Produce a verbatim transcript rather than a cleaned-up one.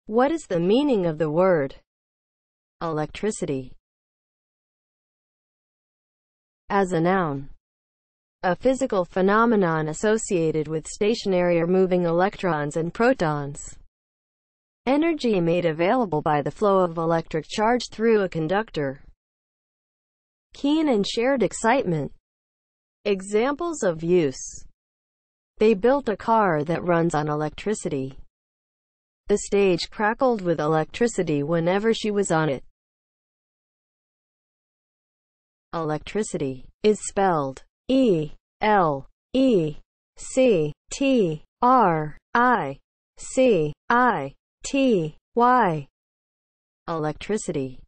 What is the meaning of the word electricity? As a noun, a physical phenomenon associated with stationary or moving electrons and protons. Energy made available by the flow of electric charge through a conductor. Keen and shared excitement. Examples of use: they built a car that runs on electricity. The stage crackled with electricity whenever she was on it. Electricity is spelled E L E C T R I C I T Y. Electricity